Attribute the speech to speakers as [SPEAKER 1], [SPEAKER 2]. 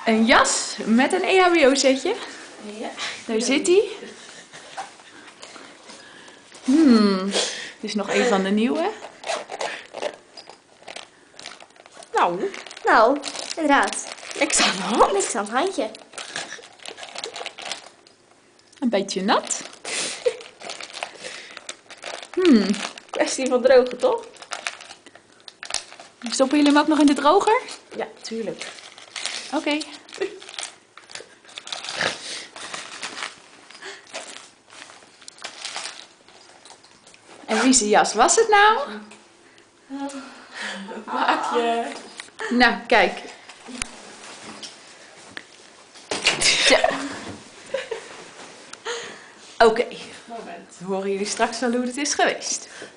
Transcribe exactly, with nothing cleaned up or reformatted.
[SPEAKER 1] Een jas met een E H B O-setje.
[SPEAKER 2] Ja.
[SPEAKER 1] Daar zit hij. Hmm, dit is nog een van de nieuwe.
[SPEAKER 2] Nou,
[SPEAKER 3] Nou, inderdaad.
[SPEAKER 2] niks aan de hand.
[SPEAKER 3] Niks aan het handje.
[SPEAKER 1] Een beetje nat. Hmm,
[SPEAKER 2] Kwestie van drogen, toch?
[SPEAKER 1] stoppen jullie hem ook nog in de droger?
[SPEAKER 2] Ja, tuurlijk.
[SPEAKER 1] Oké. Okay. En wie zijn jas was het nou?
[SPEAKER 2] Maak je.
[SPEAKER 1] Nou, kijk. Zo. Oké. Okay.
[SPEAKER 2] Moment.
[SPEAKER 1] Dan horen jullie straks wel hoe het is geweest.